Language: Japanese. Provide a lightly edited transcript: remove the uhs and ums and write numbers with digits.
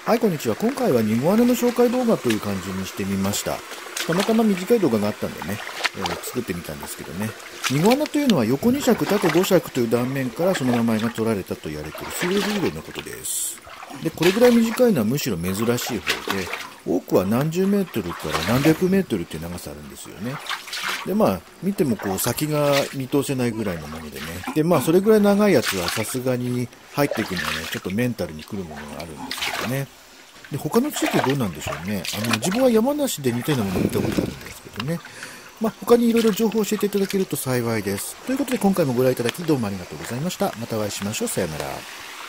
はい、こんにちは。今回はニゴアナの紹介動画という感じにしてみました。たまたま短い動画があったんでね、作ってみたんですけどね。ニゴアナというのは横2尺、縦5尺という断面からその名前が取られたと言われている水泳リレーのことです。で、これぐらい短いのはむしろ珍しい方で、多くは何十メートルから何百メートルっていう長さあるんですよね。で、見てもこう先が見通せないぐらいのものでね。で、それぐらい長いやつはさすがに入っていくにはね、ちょっとメンタルに来るものがあるんですけどね。で、他の地域はどうなんでしょうね。自分は山梨で似たようなものを見たことあるんですけどね。他にいろいろ情報を教えていただけると幸いです。ということで今回もご覧いただきどうもありがとうございました。またお会いしましょう。さよなら。